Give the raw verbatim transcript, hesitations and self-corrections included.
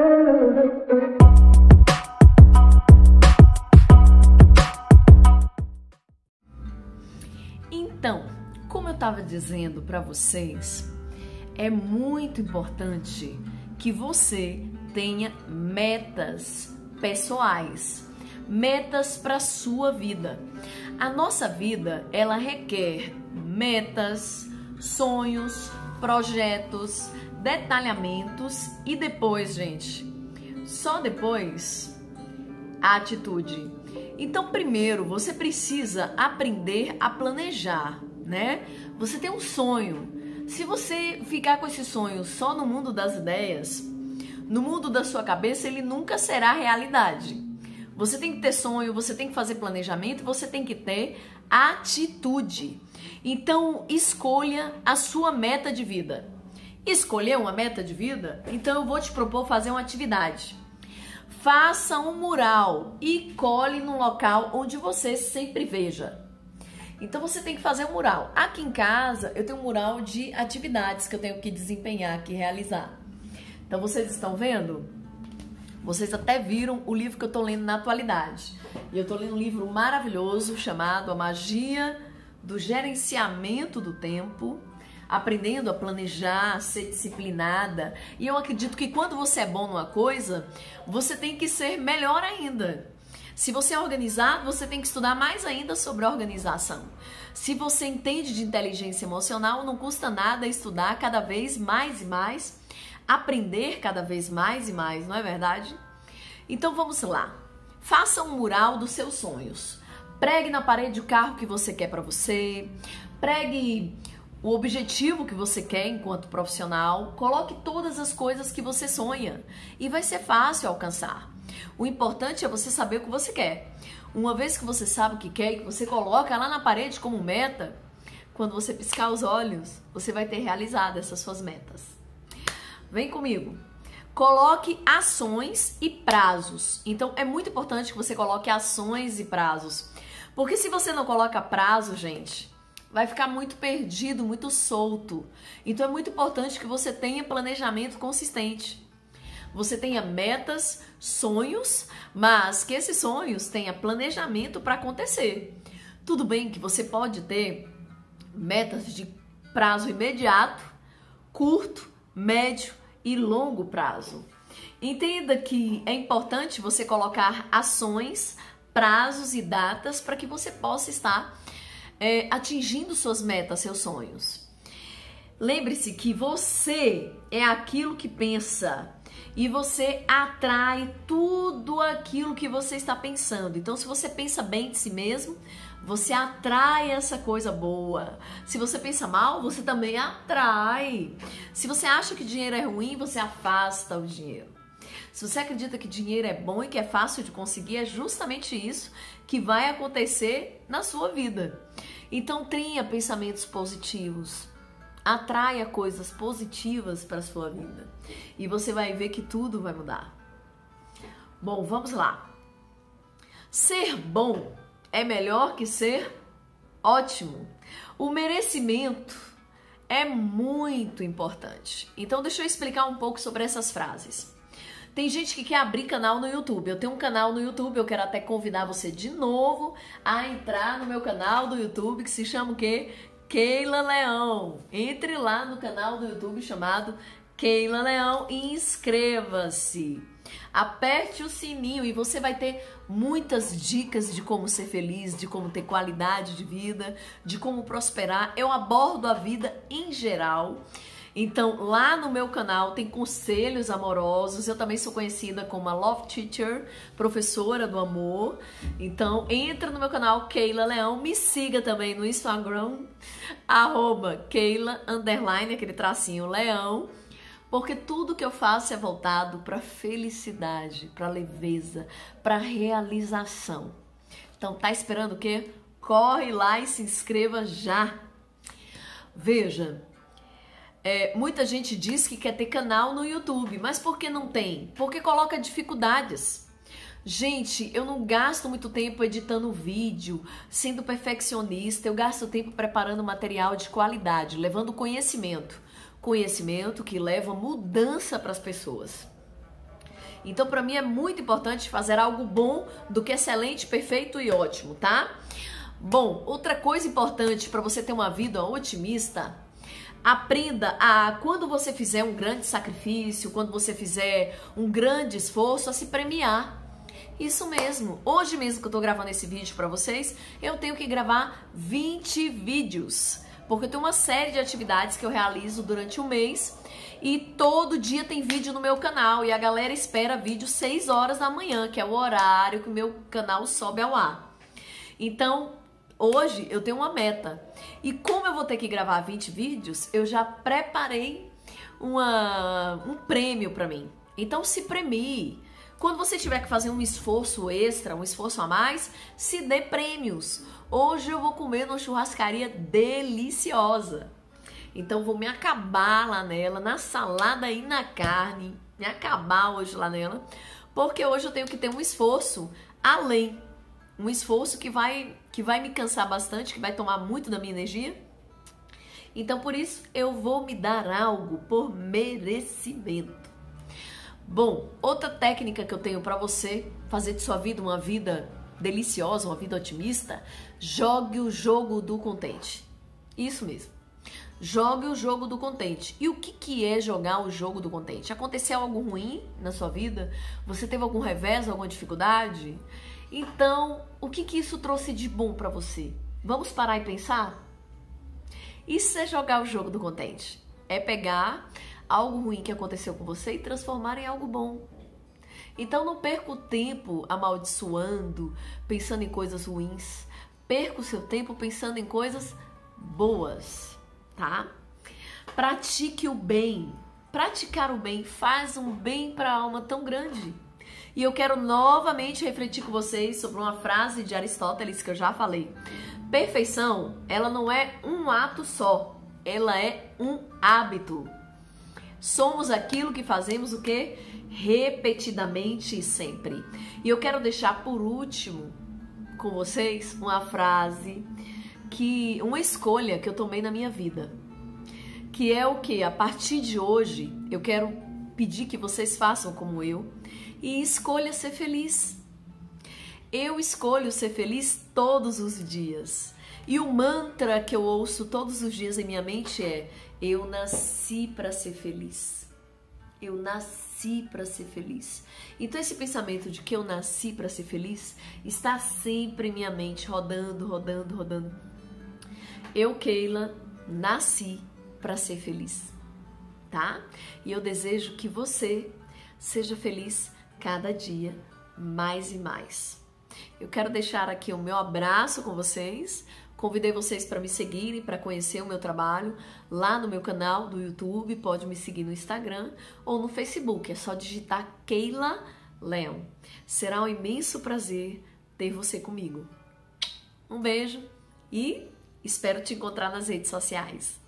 Então, como eu estava dizendo para vocês, é muito importante que você tenha metas pessoais, metas para sua vida. A nossa vida, ela requer metas, sonhos, projetos, detalhamentos e depois, gente, só depois, a atitude. Então, primeiro, você precisa aprender a planejar, né? Você tem um sonho. Se você ficar com esse sonho só no mundo das ideias, no mundo da sua cabeça, ele nunca será realidade. Você tem que ter sonho, você tem que fazer planejamento, você tem que ter atitude. Então, escolha a sua meta de vida. Escolher uma meta de vida? Então, eu vou te propor fazer uma atividade. Faça um mural e cole no local onde você sempre veja. Então você tem que fazer um mural. Aqui em casa eu tenho um mural de atividades que eu tenho que desempenhar, que realizar. Então vocês estão vendo? Vocês até viram o livro que eu estou lendo na atualidade. E eu estou lendo um livro maravilhoso chamado A Magia do Gerenciamento do Tempo. Aprendendo a planejar, a ser disciplinada. E eu acredito que quando você é bom numa coisa, você tem que ser melhor ainda. Se você é organizado, você tem que estudar mais ainda sobre organização. Se você entende de inteligência emocional, não custa nada estudar cada vez mais e mais, aprender cada vez mais e mais, não é verdade? Então vamos lá. Faça um mural dos seus sonhos. Pregue na parede o carro que você quer para você. Pregue o objetivo que você quer enquanto profissional, coloque todas as coisas que você sonha e vai ser fácil alcançar. O importante é você saber o que você quer. Uma vez que você sabe o que quer e que você coloca lá na parede como meta, quando você piscar os olhos, você vai ter realizado essas suas metas. Vem comigo. Coloque ações e prazos. Então, é muito importante que você coloque ações e prazos. Porque se você não coloca prazo, gente, vai ficar muito perdido, muito solto. Então é muito importante que você tenha planejamento consistente. Você tenha metas, sonhos, mas que esses sonhos tenham planejamento para acontecer. Tudo bem que você pode ter metas de prazo imediato, curto, médio e longo prazo. Entenda que é importante você colocar ações, prazos e datas para que você possa estar É, atingindo suas metas, seus sonhos. Lembre-se que você é aquilo que pensa e você atrai tudo aquilo que você está pensando. Então, se você pensa bem de si mesmo, você atrai essa coisa boa. Se você pensa mal, você também atrai. Se você acha que dinheiro é ruim, você afasta o dinheiro. Se você acredita que dinheiro é bom e que é fácil de conseguir, é justamente isso que vai acontecer na sua vida. Então tenha pensamentos positivos, atraia coisas positivas para a sua vida e você vai ver que tudo vai mudar. Bom, vamos lá. Ser bom é melhor que ser ótimo. O merecimento é muito importante. Então deixa eu explicar um pouco sobre essas frases. Tem gente que quer abrir canal no YouTube. Eu tenho um canal no YouTube, eu quero até convidar você de novo a entrar no meu canal do YouTube, que se chama o quê? Keila Leão. Entre lá no canal do YouTube chamado Keila Leão e inscreva-se. Aperte o sininho e você vai ter muitas dicas de como ser feliz, de como ter qualidade de vida, de como prosperar. Eu abordo a vida em geral. Então, lá no meu canal tem conselhos amorosos. Eu também sou conhecida como a Love Teacher, professora do amor. Então, entra no meu canal Keila Leão. Me siga também no Instagram, arroba Keila, underline, aquele tracinho Leão. Porque tudo que eu faço é voltado para felicidade, para leveza, para realização. Então, tá esperando o quê? Corre lá e se inscreva já. Veja... É, muita gente diz que quer ter canal no YouTube, mas por que não tem? Porque coloca dificuldades. Gente, eu não gasto muito tempo editando vídeo, sendo perfeccionista, eu gasto tempo preparando material de qualidade, levando conhecimento. Conhecimento que leva mudança para as pessoas. Então, para mim é muito importante fazer algo bom do que excelente, perfeito e ótimo, tá? Bom, outra coisa importante para você ter uma vida otimista, aprenda a, quando você fizer um grande sacrifício, quando você fizer um grande esforço, a se premiar. Isso mesmo, hoje mesmo que eu tô gravando esse vídeo para vocês, eu tenho que gravar vinte vídeos, porque eu tenho uma série de atividades que eu realizo durante o mês e todo dia tem vídeo no meu canal e a galera espera vídeo seis horas da manhã, que é o horário que o meu canal sobe ao ar. Então, hoje eu tenho uma meta e como eu vou ter que gravar vinte vídeos, eu já preparei uma, um prêmio para mim. Então se premie. Quando você tiver que fazer um esforço extra, um esforço a mais, se dê prêmios. Hoje eu vou comer numa churrascaria deliciosa. Então vou me acabar lá nela, na salada e na carne. Me acabar hoje lá nela. Porque hoje eu tenho que ter um esforço além. Um esforço que vai, que vai me cansar bastante, que vai tomar muito da minha energia. Então por isso eu vou me dar algo por merecimento. Bom, outra técnica que eu tenho para você fazer de sua vida uma vida deliciosa, uma vida otimista, jogue o jogo do contente. Isso mesmo. Jogue o jogo do contente. E o que, que é jogar o jogo do contente? Aconteceu algo ruim na sua vida? Você teve algum revés, alguma dificuldade? Então, o que, que isso trouxe de bom para você? Vamos parar e pensar? Isso é jogar o jogo do contente. É pegar algo ruim que aconteceu com você e transformar em algo bom. Então não perca o tempo amaldiçoando, pensando em coisas ruins. Perca o seu tempo pensando em coisas boas, tá? Pratique o bem. Praticar o bem faz um bem para a alma tão grande. E eu quero novamente refletir com vocês sobre uma frase de Aristóteles que eu já falei. Perfeição, ela não é um ato só, ela é um hábito. Somos aquilo que fazemos o quê? Repetidamente e sempre. E eu quero deixar por último com vocês uma frase, que uma escolha que eu tomei na minha vida. Que é o que? A partir de hoje, eu quero pedir que vocês façam como eu e escolha ser feliz. Eu escolho ser feliz todos os dias. E o mantra que eu ouço todos os dias em minha mente é: eu nasci para ser feliz. Eu nasci para ser feliz. Então esse pensamento de que eu nasci para ser feliz está sempre em minha mente, rodando, rodando, rodando. Eu, Keila, nasci para ser feliz, tá? E eu desejo que você seja feliz cada dia mais e mais. Eu quero deixar aqui o meu abraço com vocês. Convidei vocês para me seguirem, para conhecer o meu trabalho lá no meu canal do YouTube. Pode me seguir no Instagram ou no Facebook. É só digitar Keila Leon. Será um imenso prazer ter você comigo. Um beijo e espero te encontrar nas redes sociais.